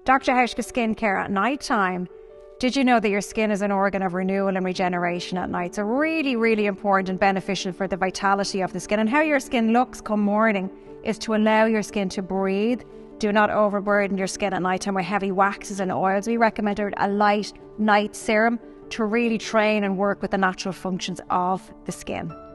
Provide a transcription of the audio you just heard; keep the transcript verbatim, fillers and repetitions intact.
Doctor Hauschka Skincare at night time. Did you know that your skin is an organ of renewal and regeneration at night? So really, really important and beneficial for the vitality of the skin. And how your skin looks come morning is to allow your skin to breathe. Do not overburden your skin at night time with heavy waxes and oils. We recommend a light night serum to really train and work with the natural functions of the skin.